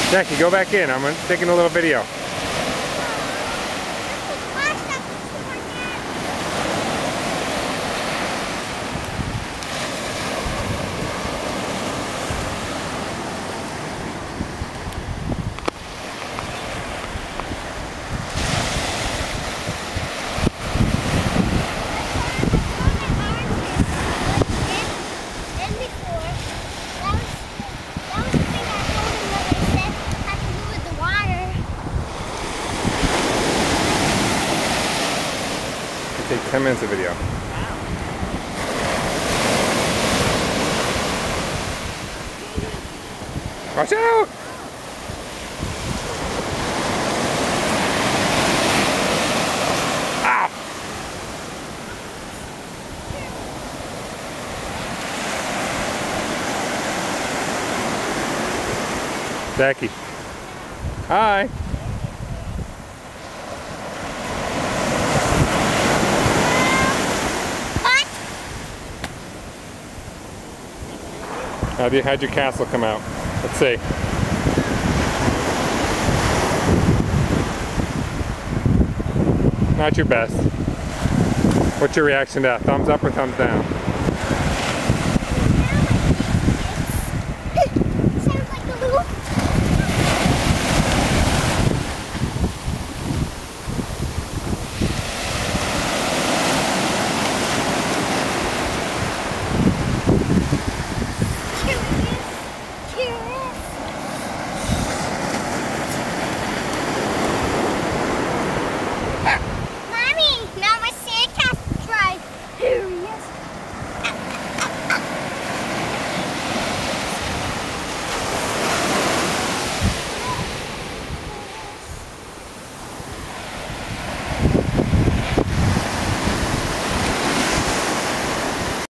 Jackie, go back in. I'm taking a little video. Take 10 minutes of video. Watch out! Ah! Jackie. Hi. How'd your castle come out? Let's see. Not your best. What's your reaction to that? Thumbs up or thumbs down?